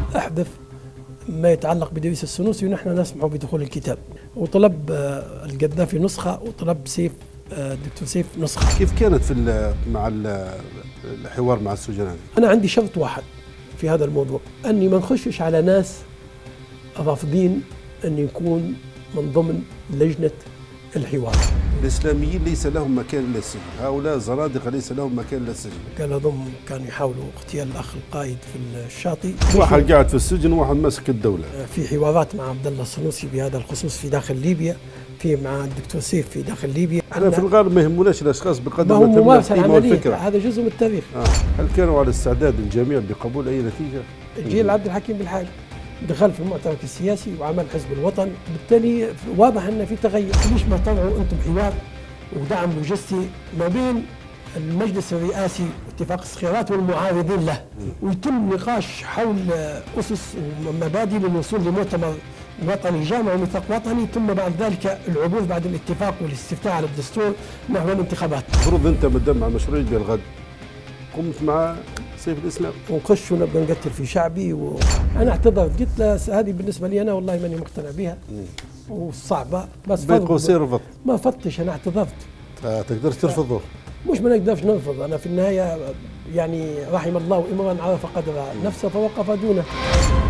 احذف ما يتعلق بدريس السنوسي ونحن نسمح بدخول الكتاب. وطلب القذافي نسخة وطلب سيف دكتور سيف نسخة. كيف كانت مع الحوار مع السجناء؟ أنا عندي شرط واحد في هذا الموضوع، أني ما نخشش على ناس رافضين أن يكون من ضمن لجنة الحوار. الإسلاميين ليس لهم مكان إلا السجن، هؤلاء زنادقة ليس لهم مكان إلا السجن. كان هم كانوا يحاولوا اغتيال الأخ القائد في الشاطئ، واحد قاعد في السجن وواحد ماسك الدولة. في حوارات مع عبد الله السنوسي بهذا الخصوص في داخل ليبيا، في مع الدكتور سيف في داخل ليبيا. احنا في الغالب ما يهموناش الاشخاص بقدر ما ما ممارسة القيمة والفكرة. هذا جزء من التاريخ. هل كانوا على استعداد الجميع بقبول أي نتيجة؟ جيل عبد الحكيم بالحاج دخل في المعترك السياسي وعمل حزب الوطن، بالتالي واضح ان في تغير. ليش ما طلعوا انتم حوار ودعم لوجستي ما بين المجلس الرئاسي واتفاق الخيارات والمعارضين له، ويتم نقاش حول اسس ومبادئ للوصول لمؤتمر وطني جامع وميثاق وطني، ثم بعد ذلك العبور بعد الاتفاق والاستفتاء على الدستور نحو الانتخابات. المفروض انت مدام مع مشروع ليبيا الغد قمت مع سيف الاسلام ونخش ونبقى نقتل في شعبي انا اعتذرت، قلت له هذه بالنسبه لي انا والله ماني مقتنع بها وصعبه، بس بين قوسين رفضت. ما فضتش، انا اعتذرت. تقدر ترفضه؟ مش ما نقدرش نرفض، انا في النهايه يعني رحم الله امرا عرف قدر نفسه فوقف دونه.